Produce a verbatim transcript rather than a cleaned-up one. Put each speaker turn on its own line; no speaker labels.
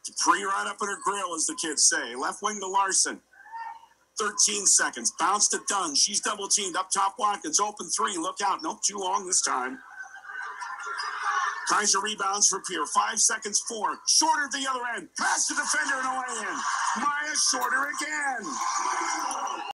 Pre right up in her grill, as the kids say. Left wing to Larson. thirteen seconds. Bounce to Dunn. She's double teamed. Up top, Watkins. Open three. Look out. Nope, too long this time. Kaiser rebounds for Pierre. Five seconds, four. Shorter at the other end. Pass to defender and away in. Maya Shorter again.